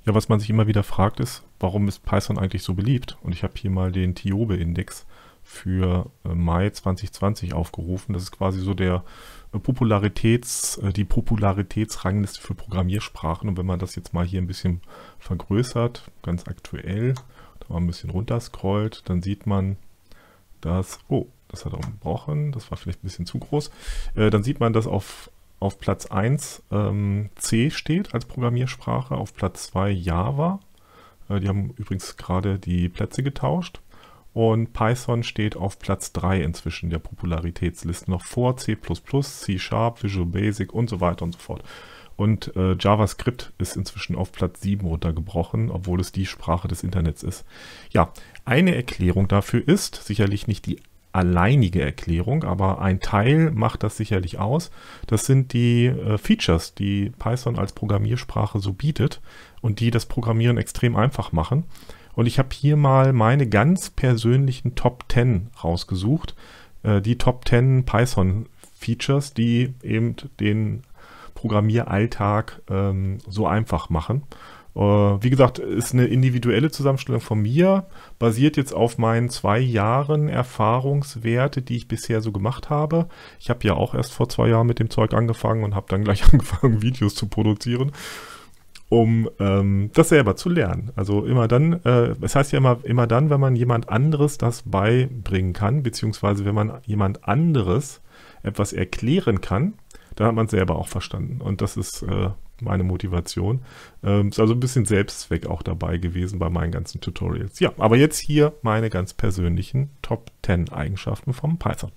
Ja, was man sich immer wieder fragt ist, warum ist Python eigentlich so beliebt? Und ich habe hier mal den TIOBE-Index für Mai 2020 aufgerufen. Das ist quasi so der die Popularitätsrangliste für Programmiersprachen. Und wenn man das jetzt mal hier ein bisschen vergrößert, ganz aktuell, da mal ein bisschen runterscrollt, dann sieht man, dass, oh, das hat auch gebrochen, das war vielleicht ein bisschen zu groß, dann sieht man, dass auf Platz 1 C steht als Programmiersprache, auf Platz 2 Java. Die haben übrigens gerade die Plätze getauscht. Und Python steht auf Platz 3 inzwischen der Popularitätsliste, noch vor C++, C#, Visual Basic und so weiter und so fort. Und JavaScript ist inzwischen auf Platz 7 runtergebrochen, obwohl es die Sprache des Internets ist. Ja, eine Erklärung dafür ist, sicherlich nicht die alleinige Erklärung, aber ein Teil macht das sicherlich aus. Das sind die Features, die Python als Programmiersprache so bietet und die das Programmieren extrem einfach machen. Und ich habe hier mal meine ganz persönlichen Top 10 rausgesucht. Die Top 10 Python-Features, die eben den Programmieralltag so einfach machen. Wie gesagt, ist eine individuelle Zusammenstellung von mir, basiert jetzt auf meinen 2 Jahren Erfahrungswerte, die ich bisher so gemacht habe. Ich habe ja auch erst vor 2 Jahren mit dem Zeug angefangen und habe dann gleich angefangen, Videos zu produzieren, um das selber zu lernen. Also immer dann, es heißt ja immer dann, wenn man jemand anderes das beibringen kann, beziehungsweise wenn man jemand anderes etwas erklären kann, dann hat man es selber auch verstanden. Und das ist meine Motivation. Ist also ein bisschen Selbstzweck auch dabei gewesen bei meinen ganzen Tutorials. Ja, aber jetzt hier meine ganz persönlichen Top 10 Eigenschaften vom Python.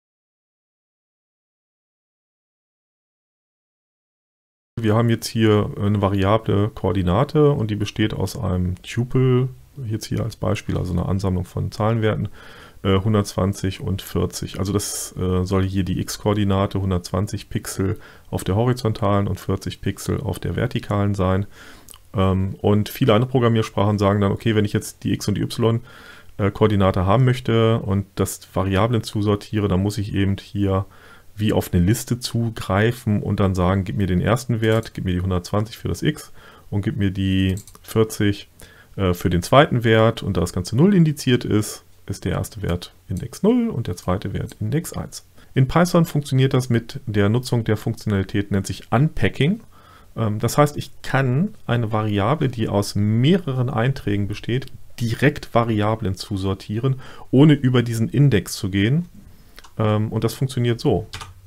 Wir haben jetzt hier eine variable Koordinate und die besteht aus einem Tuple, jetzt hier als Beispiel, also eine Ansammlung von Zahlenwerten, 120 und 40. Also das soll hier die x-Koordinate 120 Pixel auf der horizontalen und 40 Pixel auf der vertikalen sein. Und viele andere Programmiersprachen sagen dann, okay, wenn ich jetzt die x- und die y-Koordinate haben möchte und das Variablen zusortiere, dann muss ich eben hier wie auf eine Liste zugreifen und dann sagen, gib mir den ersten Wert, gib mir die 120 für das x und gib mir die 40 für den zweiten Wert. Und da das Ganze 0 indiziert ist, ist der erste Wert Index 0 und der zweite Wert Index 1. In Python funktioniert das mit der Nutzung der Funktionalität, nennt sich Unpacking. Das heißt, ich kann eine Variable, die aus mehreren Einträgen besteht, direkt Variablen zusortieren, ohne über diesen Index zu gehen. Und das funktioniert so.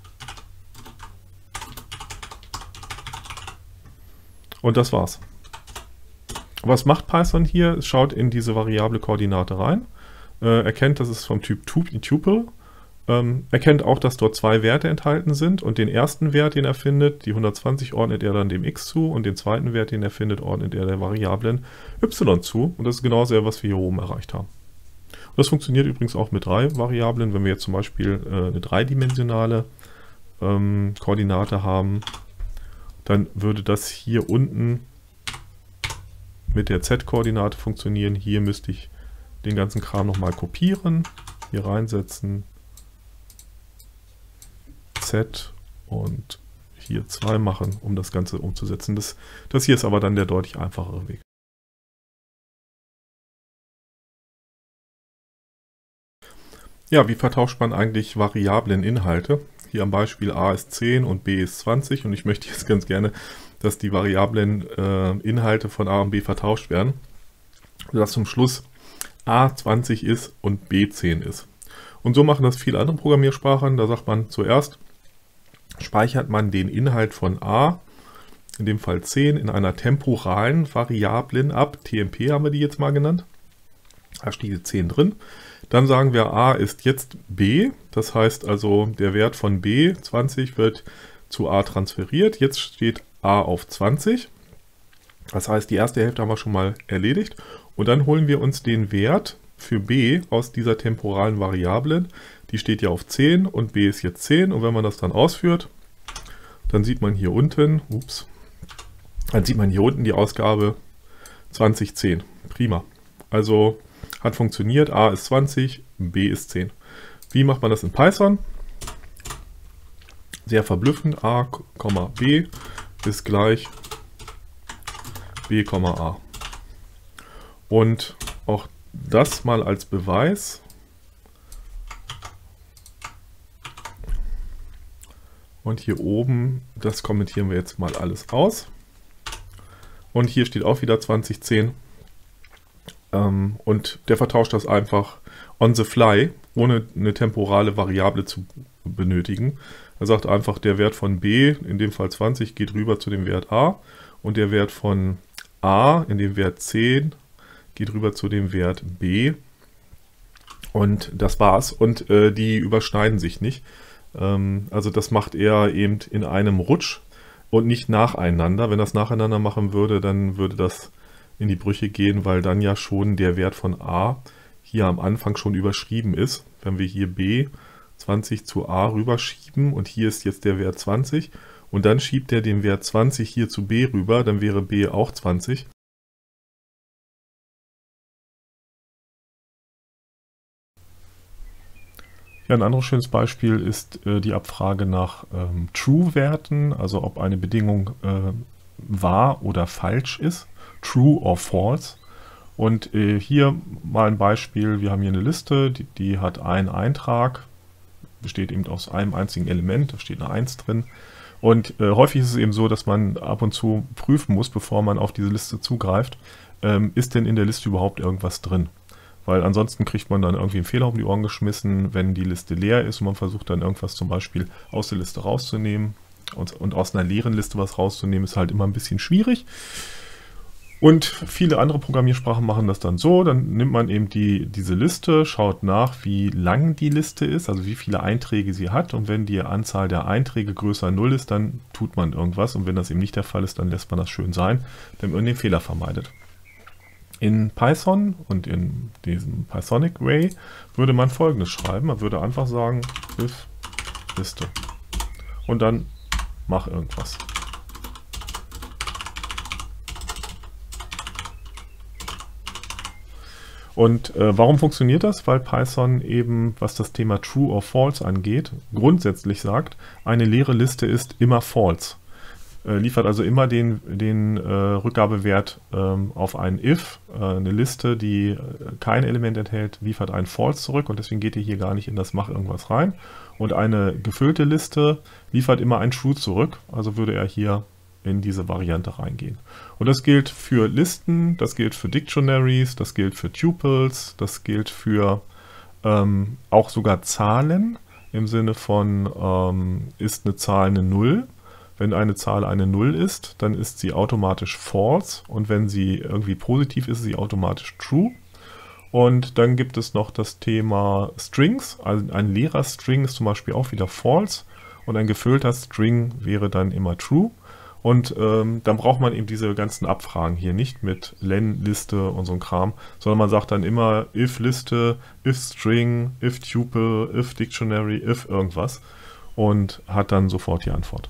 Und das war's. Was macht Python hier? Es schaut in diese variable Koordinate rein, erkennt, dass es vom Typ Tuple, erkennt auch, dass dort 2 Werte enthalten sind und den ersten Wert, den er findet, die 120, ordnet er dann dem x zu und den zweiten Wert, den er findet, ordnet er der Variablen y zu. Und das ist genau das, was wir hier oben erreicht haben. Und das funktioniert übrigens auch mit 3 Variablen. Wenn wir jetzt zum Beispiel eine dreidimensionale Koordinate haben, dann würde das hier unten mit der z-Koordinate funktionieren. Hier müsste ich den ganzen Kram nochmal kopieren, hier reinsetzen, z und hier 2 machen, um das Ganze umzusetzen. Das hier ist aber dann der deutlich einfachere Weg. Ja, wie vertauscht man eigentlich Variableninhalte? Hier am Beispiel a ist 10 und b ist 20 und ich möchte jetzt ganz gerne, dass die Variableninhalte von a und b vertauscht werden, sodass zum Schluss a 20 ist und b 10 ist. Und so machen das viele andere Programmiersprachen. Da sagt man zuerst, speichert man den Inhalt von a, in dem Fall 10, in einer temporalen Variablen ab. TMP haben wir die jetzt mal genannt. Da steht die 10 drin. Dann sagen wir, a ist jetzt b. Das heißt also, der Wert von b, 20, wird zu a transferiert. Jetzt steht a auf 20. Das heißt, die erste Hälfte haben wir schon mal erledigt. Und dann holen wir uns den Wert für b aus dieser temporalen Variablen. Die steht ja auf 10 und b ist jetzt 10. Und wenn man das dann ausführt, dann sieht man hier unten, die Ausgabe 2010. Prima. Also hat funktioniert. A ist 20, b ist 10. Wie macht man das in Python? Sehr verblüffend. A, b ist gleich b, a. Und auch das mal als Beweis. Und hier oben, das kommentieren wir jetzt mal alles aus. Und hier steht auch wieder 2010. Und der vertauscht das einfach on the fly, ohne eine temporale Variable zu benötigen. Er sagt einfach, der Wert von b, in dem Fall 20, geht rüber zu dem Wert a. Und der Wert von a, in dem Wert 10, geht rüber zu dem Wert b. Und das war's. Und die überschneiden sich nicht. Also das macht er eben in einem Rutsch und nicht nacheinander. Wenn das nacheinander machen würde, dann würde das in die Brüche gehen, weil dann ja schon der Wert von a hier am Anfang schon überschrieben ist. Wenn wir hier b 20 zu a rüberschieben und hier ist jetzt der Wert 20 und dann schiebt er den Wert 20 hier zu b rüber, dann wäre b auch 20. Ja, ein anderes schönes Beispiel ist die Abfrage nach True-Werten, also ob eine Bedingung wahr oder falsch ist, True or False. Und hier mal ein Beispiel, wir haben hier eine Liste, die hat einen Eintrag, besteht eben aus einem einzigen Element, da steht eine 1 drin. Und häufig ist es eben so, dass man ab und zu prüfen muss, bevor man auf diese Liste zugreift, ist denn in der Liste überhaupt irgendwas drin? Weil ansonsten kriegt man dann irgendwie einen Fehler um die Ohren geschmissen, wenn die Liste leer ist und man versucht dann irgendwas zum Beispiel aus der Liste rauszunehmen. Und aus einer leeren Liste was rauszunehmen, ist halt immer ein bisschen schwierig. Und viele andere Programmiersprachen machen das dann so, dann nimmt man eben diese Liste, schaut nach, wie lang die Liste ist, also wie viele Einträge sie hat. Und wenn die Anzahl der Einträge größer 0 ist, dann tut man irgendwas. Und wenn das eben nicht der Fall ist, dann lässt man das schön sein, damit man den Fehler vermeidet. In Python und in diesem Pythonic Way würde man Folgendes schreiben. Man würde einfach sagen, if Liste. Und dann mach irgendwas. Und warum funktioniert das? Weil Python eben, was das Thema True or False angeht, grundsätzlich sagt, eine leere Liste ist immer false. Liefert also immer den Rückgabewert auf ein if. Eine Liste, die kein Element enthält, liefert ein false zurück und deswegen geht ihr hier gar nicht in das Mach irgendwas rein. Und eine gefüllte Liste liefert immer ein True zurück, also würde er hier in diese Variante reingehen. Und das gilt für Listen, das gilt für Dictionaries, das gilt für Tuples, das gilt für auch sogar Zahlen im Sinne von ist eine Zahl eine 0. Wenn eine Zahl eine 0 ist, dann ist sie automatisch false und wenn sie irgendwie positiv ist, ist sie automatisch true. Und dann gibt es noch das Thema Strings. Also ein leerer String ist zum Beispiel auch wieder false und ein gefüllter String wäre dann immer true. Und dann braucht man eben diese ganzen Abfragen hier nicht mit len, Liste und so ein Kram, sondern man sagt dann immer if Liste, if String, if Tuple, if Dictionary, if irgendwas und hat dann sofort die Antwort.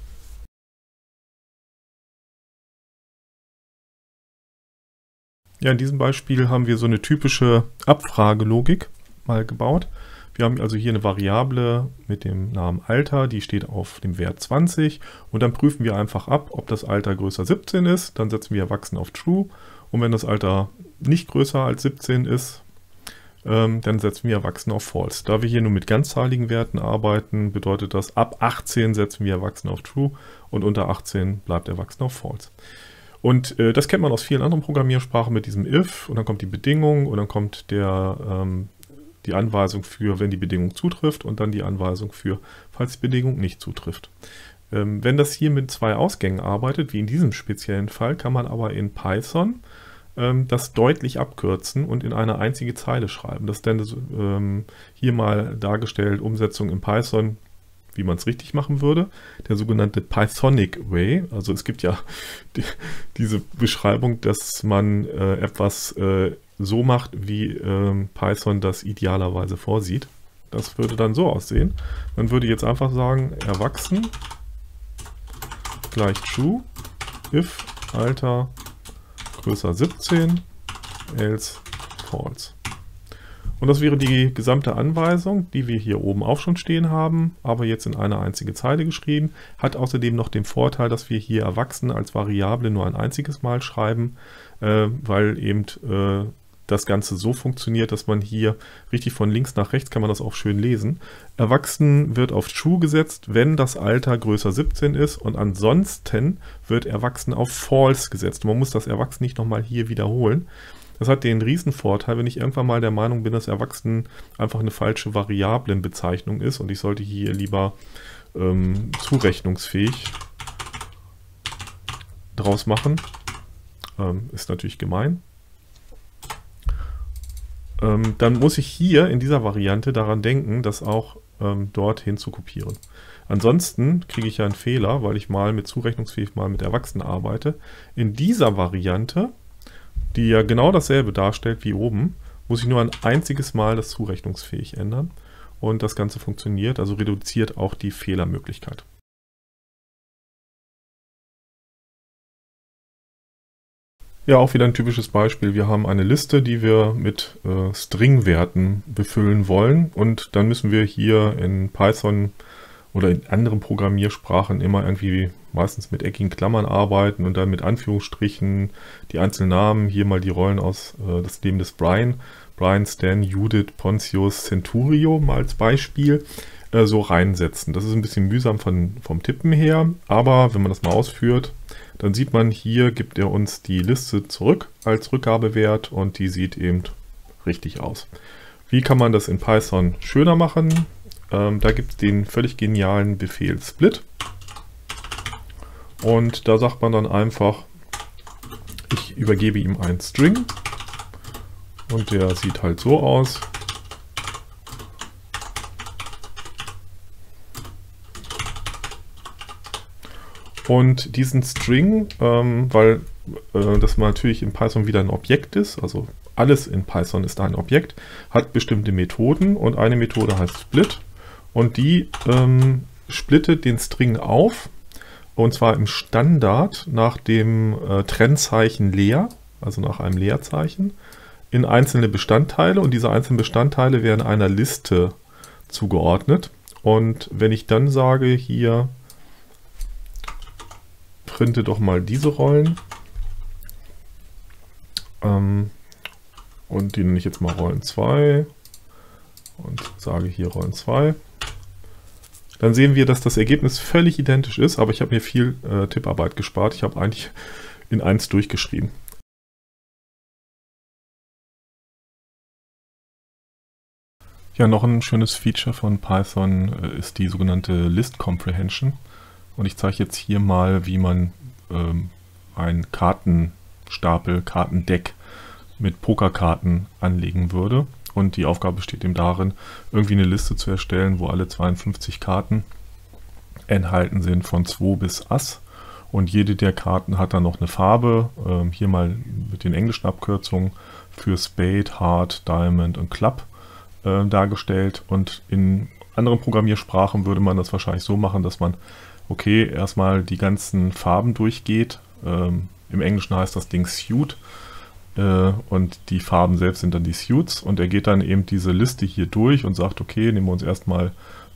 Ja, in diesem Beispiel haben wir so eine typische Abfragelogik mal gebaut. Wir haben also hier eine Variable mit dem Namen Alter, die steht auf dem Wert 20 und dann prüfen wir einfach ab, ob das Alter größer 17 ist, dann setzen wir Erwachsen auf True und wenn das Alter nicht größer als 17 ist, dann setzen wir Erwachsen auf False. Da wir hier nur mit ganzzahligen Werten arbeiten, bedeutet das, ab 18 setzen wir Erwachsen auf True und unter 18 bleibt Erwachsen auf False. Und das kennt man aus vielen anderen Programmiersprachen mit diesem if und dann kommt die Bedingung und dann kommt die Anweisung für, wenn die Bedingung zutrifft und dann die Anweisung für, falls die Bedingung nicht zutrifft. Wenn das hier mit zwei Ausgängen arbeitet, wie in diesem speziellen Fall, kann man aber in Python das deutlich abkürzen und in eine einzige Zeile schreiben. Das ist dann hier mal dargestellt, Umsetzung in Python, wie man es richtig machen würde, der sogenannte Pythonic Way. Also es gibt ja diese Beschreibung, dass man etwas so macht, wie Python das idealerweise vorsieht. Das würde dann so aussehen. Man würde jetzt einfach sagen, Erwachsen gleich True, if Alter größer 17, else false. Und das wäre die gesamte Anweisung, die wir hier oben auch schon stehen haben, aber jetzt in eine einzige Zeile geschrieben. Hat außerdem noch den Vorteil, dass wir hier Erwachsene als Variable nur ein einziges Mal schreiben, weil eben das Ganze so funktioniert, dass man hier richtig von links nach rechts, kann man das auch schön lesen. Erwachsen wird auf True gesetzt, wenn das Alter größer 17 ist, und ansonsten wird Erwachsen auf False gesetzt. Man muss das Erwachsen nicht nochmal hier wiederholen. Das hat den riesen Vorteil, wenn ich irgendwann mal der Meinung bin, dass Erwachsen einfach eine falsche Variablenbezeichnung ist und ich sollte hier lieber zurechnungsfähig draus machen. Ist natürlich gemein. Dann muss ich hier in dieser Variante daran denken, das auch dorthin zu kopieren. Ansonsten kriege ich ja einen Fehler, weil ich mal mit zurechnungsfähig, mal mit Erwachsenen arbeite. In dieser Variante, die ja genau dasselbe darstellt wie oben, muss ich nur ein einziges Mal das zurechnungsfähig ändern und das Ganze funktioniert, also reduziert auch die Fehlermöglichkeit. Ja, auch wieder ein typisches Beispiel. Wir haben eine Liste, die wir mit String-Werten befüllen wollen, und dann müssen wir hier in Python oder in anderen Programmiersprachen immer irgendwie meistens mit eckigen Klammern arbeiten und dann mit Anführungsstrichen die einzelnen Namen, hier mal die Rollen aus das Leben des Brian, Stan, Judith, Pontius, Centurio mal als Beispiel, so reinsetzen. Das ist ein bisschen mühsam vom Tippen her, aber wenn man das mal ausführt, dann sieht man, hier gibt er uns die Liste zurück als Rückgabewert und die sieht eben richtig aus. Wie kann man das in Python schöner machen? Da gibt es den völlig genialen Befehl Split. Und da sagt man dann einfach, ich übergebe ihm einen String und der sieht halt so aus. Und diesen String, weil das natürlich in Python wieder ein Objekt ist, also alles in Python ist ein Objekt, hat bestimmte Methoden und eine Methode heißt Split und die splittet den String auf, und zwar im Standard nach dem Trennzeichen leer, also nach einem Leerzeichen, in einzelne Bestandteile, und diese einzelnen Bestandteile werden einer Liste zugeordnet. Und wenn ich dann sage, hier printe doch mal diese Rollen und die nenne ich jetzt mal Rollen 2 und sage hier Rollen 2, dann sehen wir, dass das Ergebnis völlig identisch ist, aber ich habe mir viel Tipparbeit gespart. Ich habe eigentlich in 1 durchgeschrieben. Ja, noch ein schönes Feature von Python ist die sogenannte List Comprehension. Und ich zeige jetzt hier mal, wie man ein Kartenstapel, Kartendeck mit Pokerkarten anlegen würde. Und die Aufgabe besteht eben darin, irgendwie eine Liste zu erstellen, wo alle 52 Karten enthalten sind von 2 bis Ass. Und jede der Karten hat dann noch eine Farbe, hier mal mit den englischen Abkürzungen für Spade, Heart, Diamond und Club dargestellt. Und in anderen Programmiersprachen würde man das wahrscheinlich so machen, dass man erstmal die ganzen Farben durchgeht. Im Englischen heißt das Ding Suit und die Farben selbst sind dann die Suits, und er geht dann eben diese Liste hier durch und sagt, okay, nehmen wir uns erstmal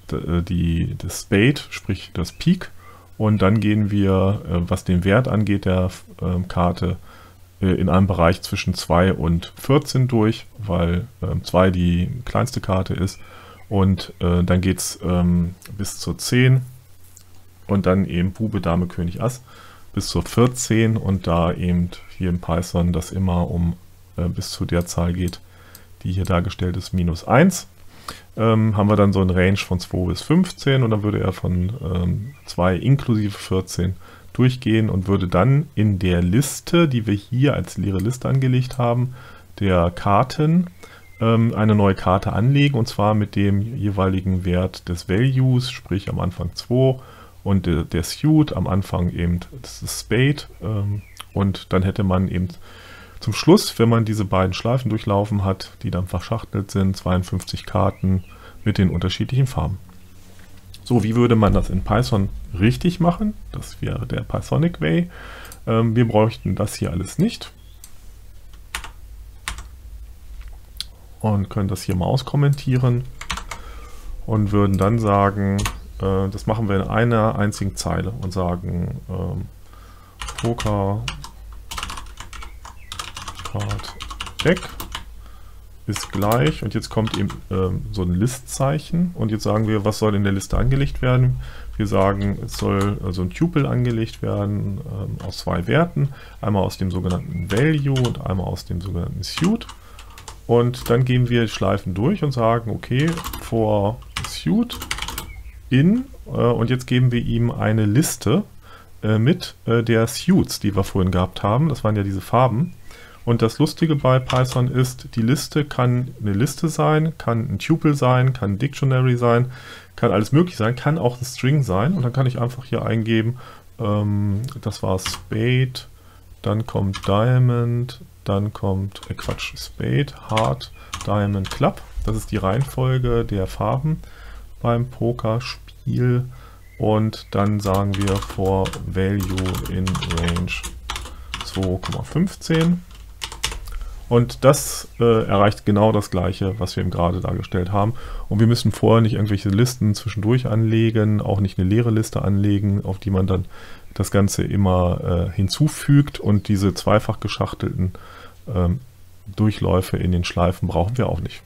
das Spade, sprich das Pik, und dann gehen wir, was den Wert angeht der Karte, in einem Bereich zwischen 2 und 14 durch, weil 2 die kleinste Karte ist, und dann geht es bis zur 10 und dann eben Bube, Dame, König, Ass bis zur 14, und da eben hier in Python das immer bis zu der Zahl geht, die hier dargestellt ist, -1, haben wir dann so ein Range von 2 bis 15, und dann würde er von 2 inklusive 14 durchgehen und würde dann in der Liste, die wir hier als leere Liste angelegt haben, der Karten, eine neue Karte anlegen, und zwar mit dem jeweiligen Wert des Values, sprich am Anfang 2 und der Suit, am Anfang eben das Spade, und dann hätte man eben zum Schluss, wenn man diese beiden Schleifen durchlaufen hat, die dann verschachtelt sind, 52 Karten mit den unterschiedlichen Farben. So, wie würde man das in Python richtig machen? Das wäre der Pythonic Way. Wir bräuchten das hier alles nicht. und können das hier mal auskommentieren und würden dann sagen, das machen wir in einer einzigen Zeile und sagen Poker Card Deck ist gleich, und jetzt kommt eben so ein Listzeichen, und jetzt sagen wir, was soll in der Liste angelegt werden. Wir sagen, es soll also ein Tuple angelegt werden aus zwei Werten, einmal aus dem sogenannten Value und einmal aus dem sogenannten Suit. Und dann gehen wir Schleifen durch und sagen, okay, for Suit in, und jetzt geben wir ihm eine Liste mit der Suits, die wir vorhin gehabt haben. Das waren ja diese Farben. Und das Lustige bei Python ist, die Liste kann eine Liste sein, kann ein Tuple sein, kann ein Dictionary sein, kann alles möglich sein, kann auch ein String sein. Und dann kann ich einfach hier eingeben, das war Spade, dann kommt Diamond, dann kommt, Spade, Heart, Diamond, Club. Das ist die Reihenfolge der Farben beim Pokerspiel. Und dann sagen wir for Value in Range 2,15. Und das erreicht genau das Gleiche, was wir eben gerade dargestellt haben. Und wir müssen vorher nicht irgendwelche Listen zwischendurch anlegen, auch nicht eine leere Liste anlegen, auf die man dann das Ganze immer hinzufügt. Und diese zweifach geschachtelten Durchläufe in den Schleifen brauchen wir auch nicht.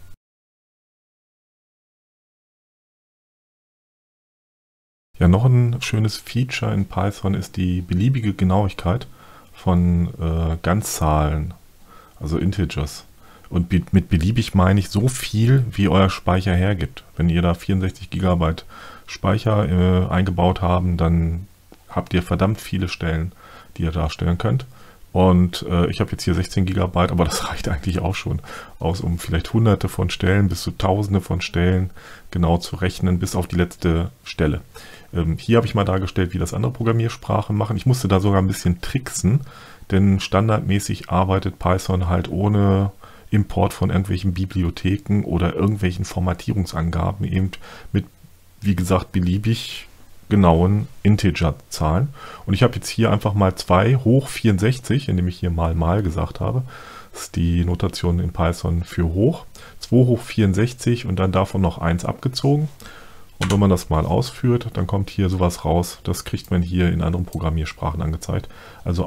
Ja, noch ein schönes Feature in Python ist die beliebige Genauigkeit von Ganzzahlen. Also Integers. Und mit beliebig meine ich so viel, wie euer Speicher hergibt. Wenn ihr da 64 GB Speicher eingebaut haben, dann habt ihr verdammt viele Stellen, die ihr darstellen könnt. Und ich habe jetzt hier 16 GB, aber das reicht eigentlich auch schon aus, um vielleicht hunderte von Stellen bis zu tausende von Stellen genau zu rechnen, bis auf die letzte Stelle. Hier habe ich mal dargestellt, wie das andere Programmiersprachen machen. Ich musste da sogar ein bisschen tricksen, denn standardmäßig arbeitet Python halt ohne Import von irgendwelchen Bibliotheken oder irgendwelchen Formatierungsangaben, eben mit, wie gesagt, beliebig genauen Integerzahlen. Und ich habe jetzt hier einfach mal 2 hoch 64, indem ich hier mal gesagt habe. Das ist die Notation in Python für hoch. 2 hoch 64 und dann davon noch 1 abgezogen. Und wenn man das mal ausführt, dann kommt hier sowas raus. Das kriegt man hier in anderen Programmiersprachen angezeigt. Also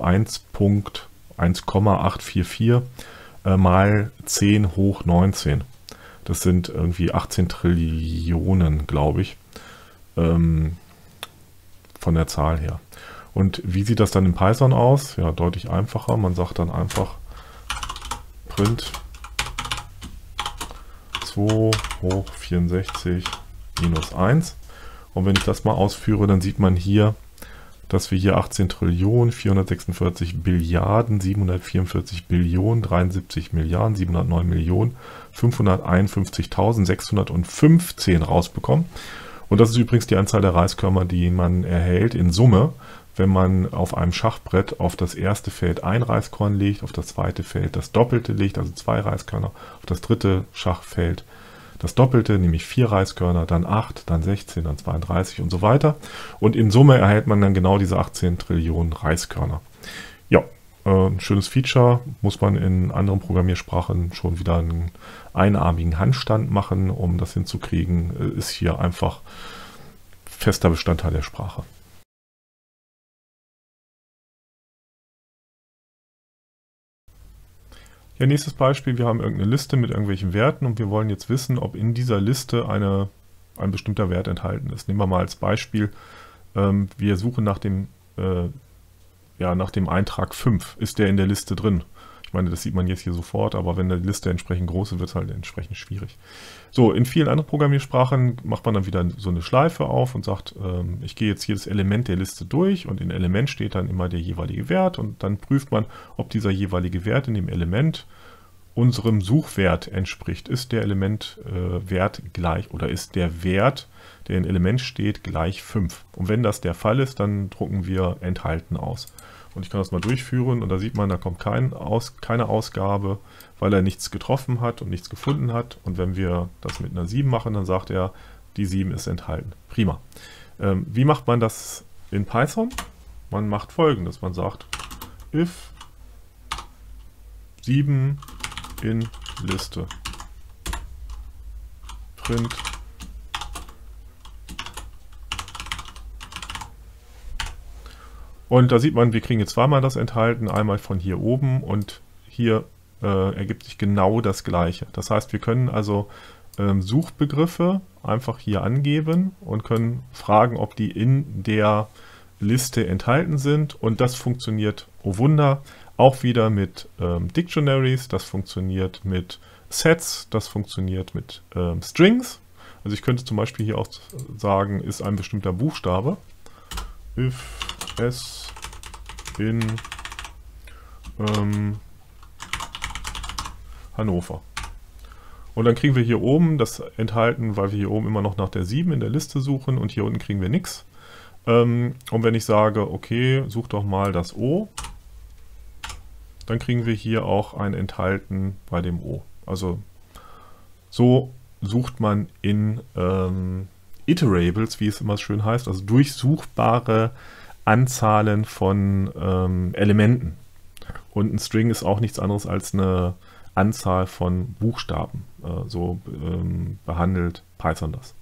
1,1844 mal 10 hoch 19. Das sind irgendwie 18 Trillionen, glaube ich, von der Zahl her. Und wie sieht das dann in Python aus? Ja, deutlich einfacher. Man sagt dann einfach print 2 hoch 64 minus 1. Und wenn ich das mal ausführe, dann sieht man hier, dass wir hier 18 Trillionen, 446 Billiarden, 744 Billionen, 73 Milliarden, 709 Millionen, 551.615 rausbekommen. Und das ist übrigens die Anzahl der Reiskörner, die man erhält in Summe, wenn man auf einem Schachbrett auf das erste Feld ein Reiskorn legt, auf das zweite Feld das Doppelte legt, also 2 Reiskörner, auf das dritte Schachfeld das Doppelte, nämlich 4 Reiskörner, dann 8, dann 16, dann 32 und so weiter. Und in Summe erhält man dann genau diese 18 Trillionen Reiskörner. Ja, ein schönes Feature, muss man in anderen Programmiersprachen schon wieder einen einarmigen Handstand machen, um das hinzukriegen, ist hier einfach fester Bestandteil der Sprache. Ja, nächstes Beispiel, wir haben irgendeine Liste mit irgendwelchen Werten und wir wollen jetzt wissen, ob in dieser Liste ein bestimmter Wert enthalten ist. Nehmen wir mal als Beispiel, wir suchen nach dem Eintrag 5. Ist der in der Liste drin? Ich meine, das sieht man jetzt hier sofort, aber wenn die Liste entsprechend groß ist, wird es halt entsprechend schwierig. So, in vielen anderen Programmiersprachen macht man dann wieder so eine Schleife auf und sagt, ich gehe jetzt jedes Element der Liste durch und in Element steht dann immer der jeweilige Wert und dann prüft man, ob dieser jeweilige Wert in dem Element unserem Suchwert entspricht. Ist der Elementwert gleich oder ist der Wert, der in Element steht, gleich 5? Und wenn das der Fall ist, dann drucken wir enthalten aus. Und ich kann das mal durchführen und da sieht man, da kommt keine Ausgabe, weil er nichts getroffen hat und nichts gefunden hat. Und wenn wir das mit einer 7 machen, dann sagt er, die 7 ist enthalten. Prima. Wie macht man das in Python? Man macht Folgendes. Man sagt, if 7 in Liste print und da sieht man, wir kriegen jetzt zweimal das enthalten, einmal von hier oben und hier ergibt sich genau das gleiche. Das heißt, wir können also Suchbegriffe einfach hier angeben und können fragen, ob die in der Liste enthalten sind und das funktioniert, oh Wunder, auch wieder mit Dictionaries, das funktioniert mit Sets, das funktioniert mit Strings. Also ich könnte zum Beispiel hier auch sagen, ist ein bestimmter Buchstabe. If S in Hannover. Und dann kriegen wir hier oben das enthalten, weil wir hier oben immer noch nach der 7 in der Liste suchen und hier unten kriegen wir nichts. Und wenn ich sage, okay, such doch mal das O, dann kriegen wir hier auch ein Enthalten bei dem O. Also so sucht man in Iterables, wie es immer schön heißt, also durchsuchbare Anzahlen von Elementen. Und ein String ist auch nichts anderes als eine Anzahl von Buchstaben. So behandelt Python das.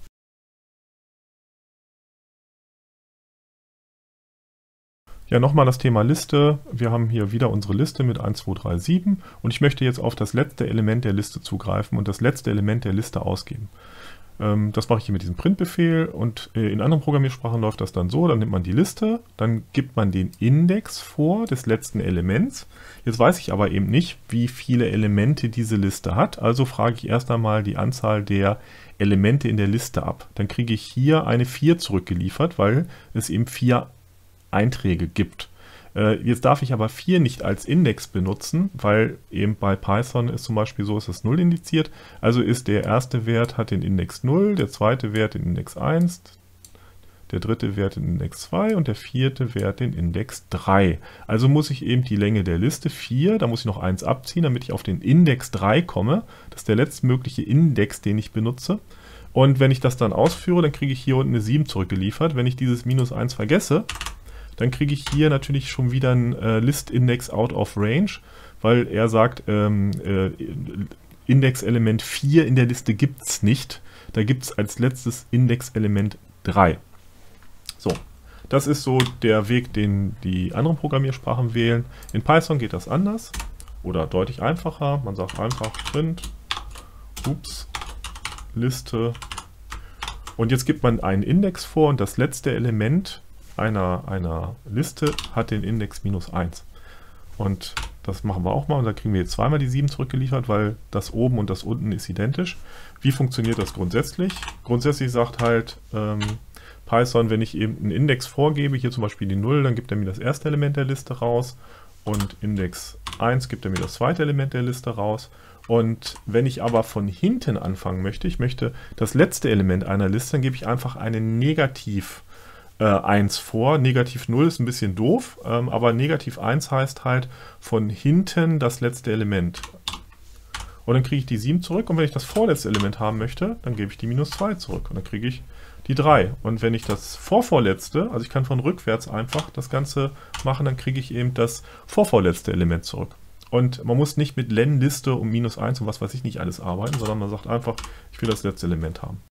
Ja, nochmal das Thema Liste. Wir haben hier wieder unsere Liste mit 1, 2, 3, 7 und ich möchte jetzt auf das letzte Element der Liste zugreifen und das letzte Element der Liste ausgeben. Das mache ich hier mit diesem Print-Befehl und in anderen Programmiersprachen läuft das dann so, dann nimmt man die Liste, dann gibt man den Index vor des letzten Elements. Jetzt weiß ich aber eben nicht, wie viele Elemente diese Liste hat, also frage ich erst einmal die Anzahl der Elemente in der Liste ab. Dann kriege ich hier eine 4 zurückgeliefert, weil es eben 4 Einträge gibt. Jetzt darf ich aber 4 nicht als Index benutzen, weil eben bei Python ist zum Beispiel so, ist das 0 indiziert. Also ist der erste Wert hat den Index 0, der zweite Wert den Index 1, der dritte Wert den Index 2 und der vierte Wert den Index 3. Also muss ich eben die Länge der Liste 4, da muss ich noch 1 abziehen, damit ich auf den Index 3 komme. Das ist der letztmögliche Index, den ich benutze. Und wenn ich das dann ausführe, dann kriege ich hier unten eine 7 zurückgeliefert. Wenn ich dieses -1 vergesse, dann kriege ich hier natürlich schon wieder ein List-Index out of range, weil er sagt, Index-Element 4 in der Liste gibt es nicht. Da gibt es als letztes Index-Element 3. So, das ist so der Weg, den die anderen Programmiersprachen wählen. In Python geht das anders oder deutlich einfacher. Man sagt einfach print, Liste und jetzt gibt man einen Index vor und das letzte Element einer Liste hat den Index -1. Und das machen wir auch mal und da kriegen wir jetzt zweimal die 7 zurückgeliefert, weil das oben und das unten ist identisch. Wie funktioniert das grundsätzlich? Grundsätzlich sagt halt Python, wenn ich eben einen Index vorgebe, hier zum Beispiel die 0, dann gibt er mir das erste Element der Liste raus und Index 1 gibt er mir das zweite Element der Liste raus. Und wenn ich aber von hinten anfangen möchte, ich möchte das letzte Element einer Liste, dann gebe ich einfach eine Negativ 1 vor. Negativ 0 ist ein bisschen doof, aber Negativ 1 heißt halt von hinten das letzte Element. Und dann kriege ich die 7 zurück und wenn ich das vorletzte Element haben möchte, dann gebe ich die -2 zurück und dann kriege ich die 3. Und wenn ich das vorvorletzte, also ich kann von rückwärts einfach das Ganze machen, dann kriege ich eben das vorvorletzte Element zurück. Und man muss nicht mit len, Liste und -1 und was weiß ich nicht alles arbeiten, sondern man sagt einfach, ich will das letzte Element haben.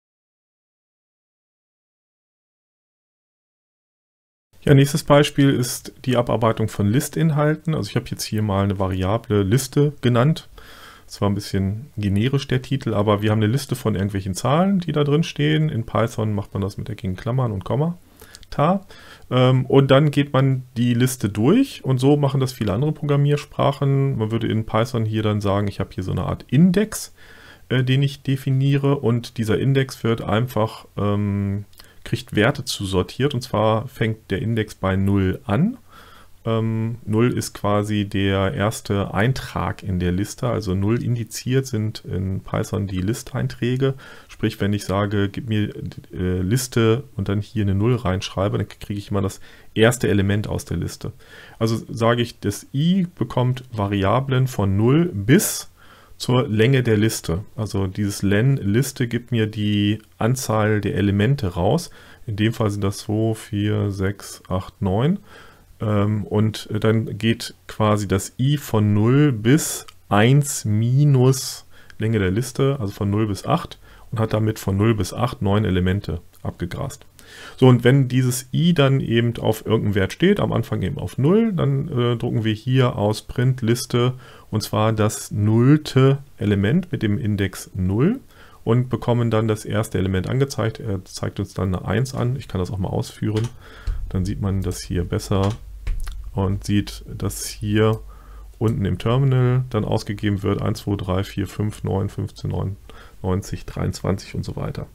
Ja, nächstes Beispiel ist die Abarbeitung von Listinhalten. Also ich habe jetzt hier mal eine Variable Liste genannt. Das war ein bisschen generisch der Titel, aber wir haben eine Liste von irgendwelchen Zahlen, die da drin stehen. In Python macht man das mit eckigen Klammern und Kommata. Und dann geht man die Liste durch und so machen das viele andere Programmiersprachen. Man würde in Python hier dann sagen, ich habe hier so eine Art Index, den ich definiere und dieser Index wird einfach kriegt Werte zusortiert und zwar fängt der Index bei 0 an. 0 ist quasi der erste Eintrag in der Liste, also 0 indiziert sind in Python die List-Einträge. Sprich, wenn ich sage, gib mir Liste und dann hier eine 0 reinschreibe, dann kriege ich immer das erste Element aus der Liste. Also sage ich, das i bekommt Variablen von 0 bis zur Länge der Liste. Also dieses len Liste gibt mir die Anzahl der Elemente raus. In dem Fall sind das 2, 4, 6, 8, 9. Und dann geht quasi das i von 0 bis 1 minus Länge der Liste, also von 0 bis 8. und hat damit von 0 bis 8 9 Elemente abgegrast. So, und wenn dieses i dann eben auf irgendeinem Wert steht, am Anfang eben auf 0, dann drucken wir hier aus Print Liste und zwar das nullte Element mit dem Index 0 und bekommen dann das erste Element angezeigt. Er zeigt uns dann eine 1 an. Ich kann das auch mal ausführen. Dann sieht man das hier besser und sieht, dass hier unten im Terminal dann ausgegeben wird 1, 2, 3, 4, 5, 9, 15, 90, 23 und so weiter.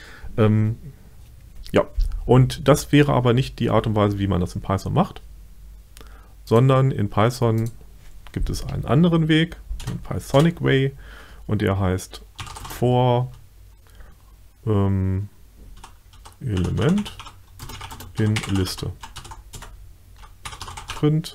Ja, und das wäre aber nicht die Art und Weise, wie man das in Python macht, sondern in Python gibt es einen anderen Weg, den Pythonic Way, und der heißt for Element in Liste. Print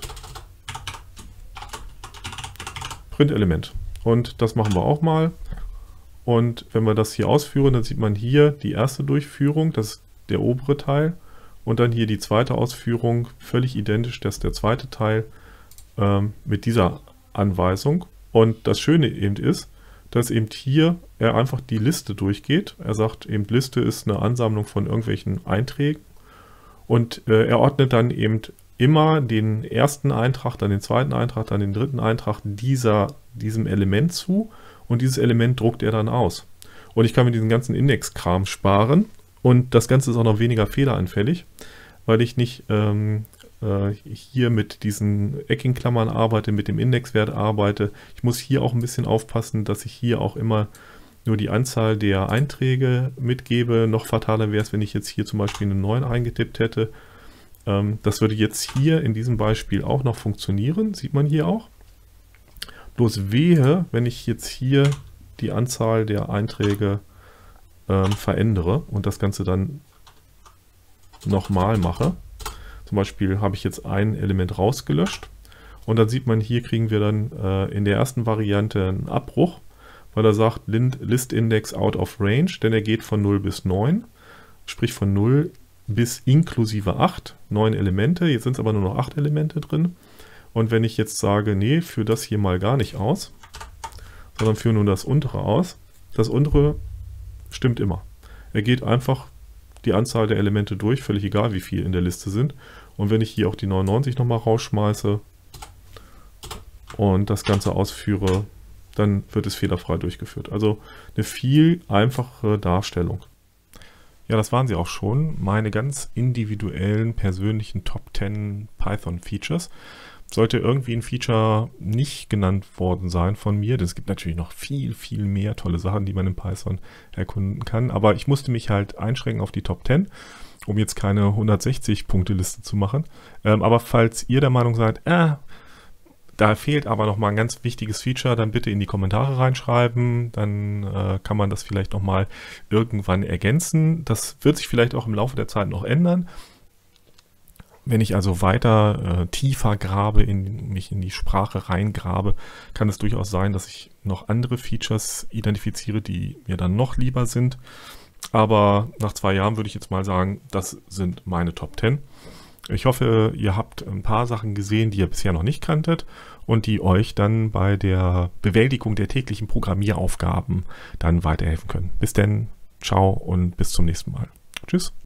Element. Und das machen wir auch mal. Und wenn wir das hier ausführen, dann sieht man hier die erste Durchführung, das ist der obere Teil. Und dann hier die zweite Ausführung, völlig identisch, das ist der zweite Teil mit dieser Anweisung. Und das Schöne eben ist, dass eben hier er einfach die Liste durchgeht. Er sagt eben, Liste ist eine Ansammlung von irgendwelchen Einträgen. Und er ordnet dann eben immer den ersten Eintrag, dann den zweiten Eintrag, dann den dritten Eintrag diesem Element zu. Und dieses Element druckt er dann aus. Und ich kann mir diesen ganzen Indexkram sparen. Und das Ganze ist auch noch weniger fehleranfällig, weil ich nicht hier mit diesen Ecking-Klammern arbeite, mit dem Indexwert arbeite. Ich muss hier auch ein bisschen aufpassen, dass ich hier auch immer nur die Anzahl der Einträge mitgebe. Noch fataler wäre es, wenn ich jetzt hier zum Beispiel eine 9 eingetippt hätte. Das würde jetzt hier in diesem Beispiel auch noch funktionieren, sieht man hier auch. Bloß wehe, wenn ich jetzt hier die Anzahl der Einträge verändere und das Ganze dann nochmal mache. Zum Beispiel habe ich jetzt ein Element rausgelöscht und dann sieht man, hier kriegen wir dann in der ersten Variante einen Abbruch, weil er sagt List Index out of range, denn er geht von 0 bis 9, sprich von 0 bis inklusive 8, 9 Elemente, jetzt sind es aber nur noch 8 Elemente drin. Und wenn ich jetzt sage, nee, führe das hier mal gar nicht aus, sondern führe nur das untere aus, das untere stimmt immer. Er geht einfach die Anzahl der Elemente durch, völlig egal wie viel in der Liste sind. Und wenn ich hier auch die 99 nochmal rausschmeiße und das Ganze ausführe, dann wird es fehlerfrei durchgeführt. Also eine viel einfachere Darstellung. Ja, das waren sie auch schon. Meine ganz individuellen, persönlichen Top 10 Python-Features. Sollte irgendwie ein Feature nicht genannt worden sein von mir, denn es gibt natürlich noch viel, viel mehr tolle Sachen, die man in Python erkunden kann, aber ich musste mich halt einschränken auf die Top 10, um jetzt keine 160-Punkte-Liste zu machen. Aber falls ihr der Meinung seid, da fehlt aber nochmal ein ganz wichtiges Feature, dann bitte in die Kommentare reinschreiben, dann kann man das vielleicht nochmal irgendwann ergänzen. Das wird sich vielleicht auch im Laufe der Zeit noch ändern. Wenn ich also weiter tiefer grabe, mich in die Sprache reingrabe, kann es durchaus sein, dass ich noch andere Features identifiziere, die mir dann noch lieber sind. Aber nach 2 Jahren würde ich jetzt mal sagen, das sind meine Top 10. Ich hoffe, ihr habt ein paar Sachen gesehen, die ihr bisher noch nicht kanntet und die euch dann bei der Bewältigung der täglichen Programmieraufgaben dann weiterhelfen können. Bis denn, ciao und bis zum nächsten Mal. Tschüss.